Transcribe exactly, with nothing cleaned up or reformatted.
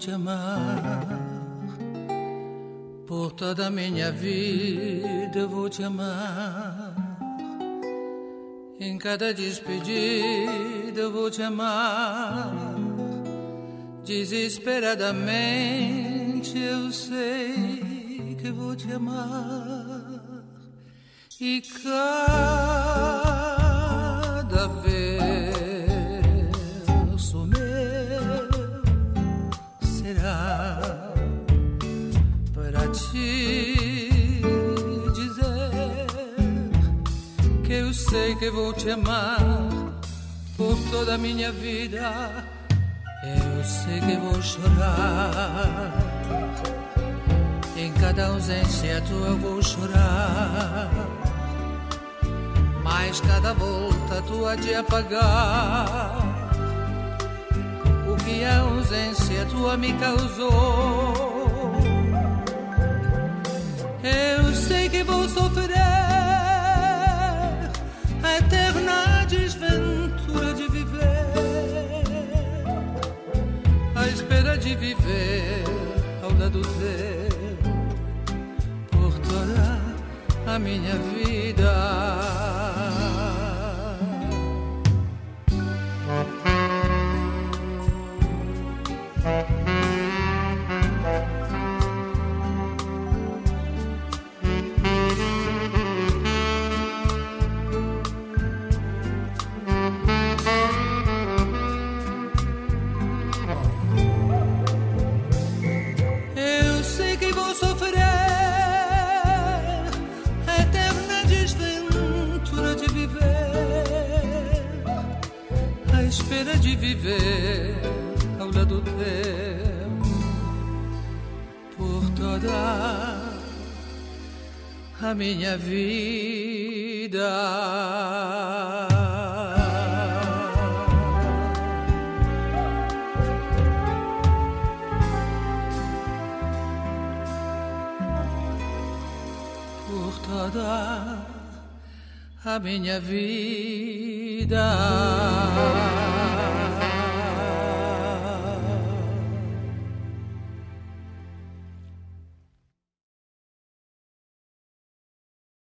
te amar. Por toda a minha vida vou te amar. Em cada despedida vou te amar. Desesperadamente eu sei que vou te amar. E cada verso meu será para te dizer que eu sei que vou te amar por toda a minha vida. Eu sei que vou chorar, em cada ausência tua eu vou chorar, mas cada volta tua de apagar o que a ausência tua me causou. Eu sei que vou sofrer a eterna desventura de viver, à espera de viver ao lado teu por toda a minha vida. Espera de viver ao lado teu por toda a minha vida. Por toda a minha vida.